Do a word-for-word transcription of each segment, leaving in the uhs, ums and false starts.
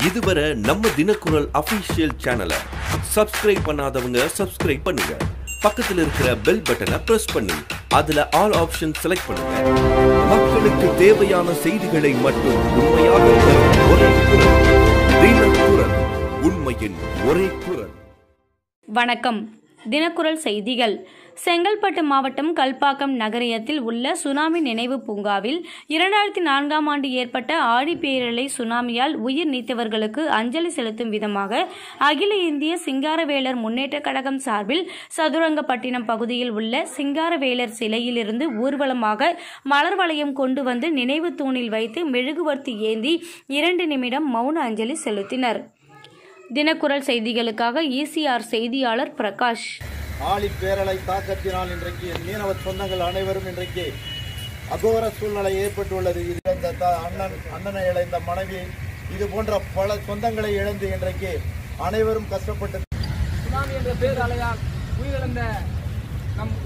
இதுவரை நம்ம தினக்குரல் அபிஷியல் சேனலை சப்ஸ்கிரைப் பண்ணாதவங்க சப்ஸ்கிரைப் பண்ணுங்க. பக்கத்துல இருக்கிற பெல் பட்டனை பிரஸ் பண்ணி அதுல ஆல் ஆப்ஷன் செலக்ட் பண்ணுங்க. மக்களுக்கு தேவையான செய்திகளை மட்டும் உண்மையாக ஒரே குரல் தினக்குரல், உண்மையின் ஒரே குரல். வணக்கம். தினக்குரல் செய்திகள். செங்கல்பட்டு மாவட்டம் கல்பாக்கம் நகரியத்தில் உள்ள சுனாமி நினைவு பூங்காவில் இரண்டாயிரத்தி நான்காம் ஆண்டு ஏற்பட்ட ஆழிப்பேரலை சுனாமியால் உயிர் நீத்தவர்களுக்கு அஞ்சலி செலுத்தும் விதமாக அகில இந்திய சிங்காரவேலர் முன்னேற்ற கழகம் சார்பில் சதுரங்கப்பட்டினம் பகுதியில் உள்ள சிங்காரவேலர் சிலையிலிருந்து ஊர்வலமாக மலர் வளையம் கொண்டு வந்து நினைவு தூணில் வைத்து மெழுகுவர்த்தி ஏந்தி இரண்டு நிமிடம் மௌன அஞ்சலி செலுத்தினர். தினக்குரல் செய்திகளுக்காக ஈசிஆர் செய்தியாளர் பிரகாஷ். ஆழி பேரலை தாக்கத்தினால் இன்றைக்கு மீனவ சொந்தங்கள் அனைவரும் இன்றைக்கு அகோர சூழ்நிலை ஏற்பட்டுள்ளது. இழந்த அண்ணன் அண்ணனை இழந்த மனைவி, இது போன்ற பல சொந்தங்களை இழந்து இன்றைக்கு அனைவரும் கஷ்டப்பட்டு சுனாமி என்ற பேரலையால் உயிரிழந்த நம்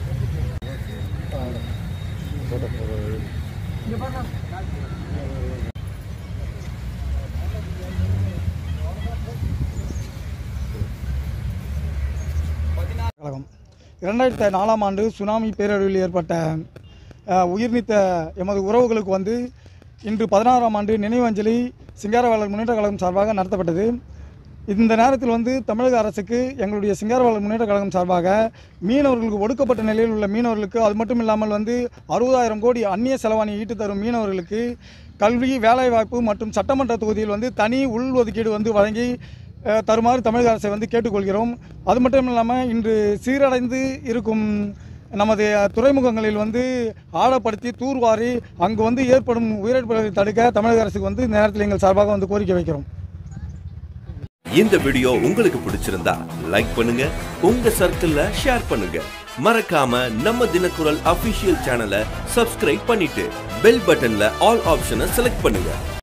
கழகம் இரண்டாயிரத்தி நாலாம் ஆண்டு சுனாமி பேரழிவில் ஏற்பட்ட உயிர்நீத்த எமது உறவுகளுக்கு வந்து இன்று பதினாறாம் ஆண்டு நினைவஞ்சலி சிங்காரவேலர் முன்னேற்ற கழகம் சார்பாக நடத்தப்பட்டது. இந்த நேரத்தில் வந்து தமிழக அரசுக்கு எங்களுடைய சிங்காரவேலர் முன்னேற்ற கழகம் சார்பாக மீனவர்களுக்கு ஒடுக்கப்பட்ட நிலையில் உள்ள மீனவர்களுக்கு, அது மட்டும் இல்லாமல் வந்து அறுபதாயிரம் கோடி அந்நிய செலவாணி ஈட்டு தரும் மீனவர்களுக்கு கல்வி, வேலைவாய்ப்பு மற்றும் சட்டமன்ற தொகுதியில் வந்து தனி உள்ஒதுக்கீடு வந்து வழங்கி தருமாறு தமிழக அரசை வந்து கேட்டுக்கொள்கிறோம். அது மட்டும் இல்லாமல் இன்று சீரடைந்து இருக்கும் நமது துறைமுகங்களில் வந்து ஆழப்படுத்தி தூர்வாரி அங்கு வந்து ஏற்படும் உயிரிழப்புகளை தடுக்க தமிழக அரசுக்கு வந்து இந்த நேரத்தில் எங்கள் சார்பாக வந்து கோரிக்கை வைக்கிறோம். இந்த வீடியோ உங்களுக்கு பிடிச்சிருந்தா லைக் பண்ணுங்க, உங்க சர்க்கிள்ல ஷேர் பண்ணுங்க. மறக்காம நம்ம தினக்குரல் அபிஷியல் சேனலை சப்ஸ்கிரைப் பண்ணிட்டு பெல் பட்டன்ல ஆல் ஆப்ஷனை செலக்ட் பண்ணுங்க.